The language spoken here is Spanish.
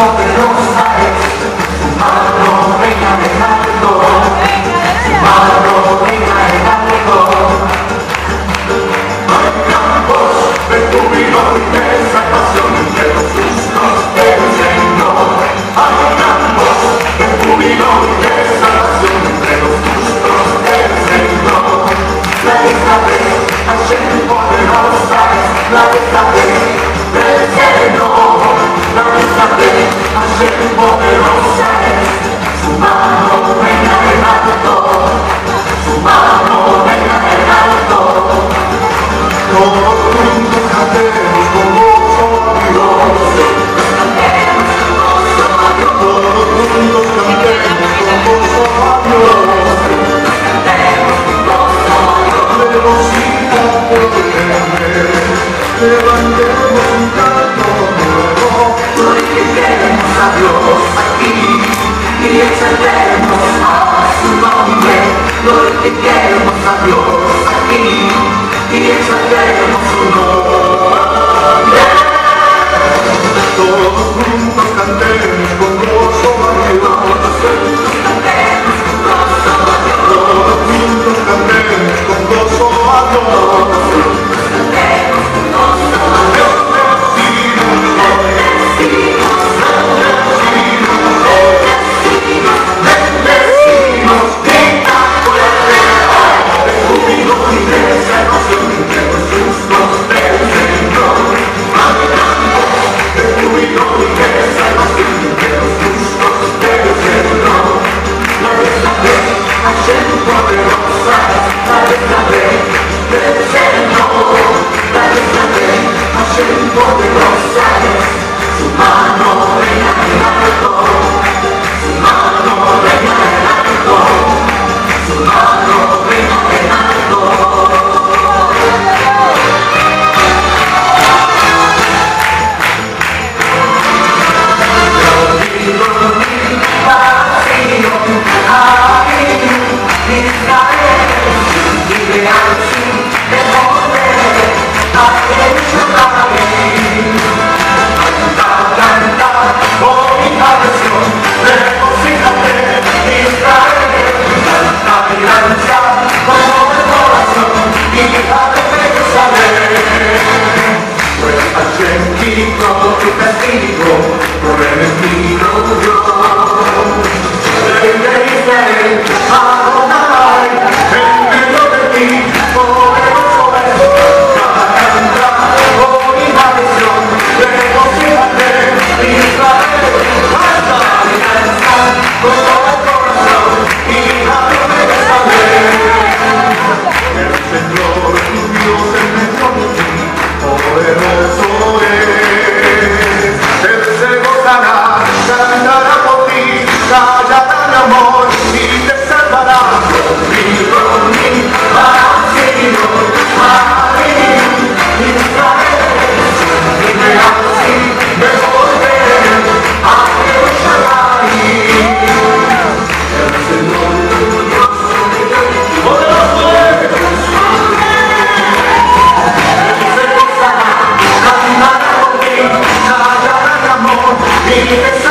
poderosa es, su mano reina en alto, su mano reina en alto. Hay campos de júbilo y de salvación entre los justos del Señor. Hay campos de júbilo y de salvación entre los justos del Señor. La isla de Hashem poderosa es, la isla del Señor. La isla de Hashem poderosa es, su mano reina en alto, su mano reina en alto. Todos juntos cantemos con gozo a Dios. Todos juntos cantemos con gozo a Dios. Regocijate por levantemos un canto nuevo. Glorifiquemos a Dios aquí y exaltemos a su nombre. Glorifiquemos a Dios aquí y exaltemos su nombre. Todos juntos cantemos con gozo a Dios. Todos juntos cantemos con gozo a Dios. Amor,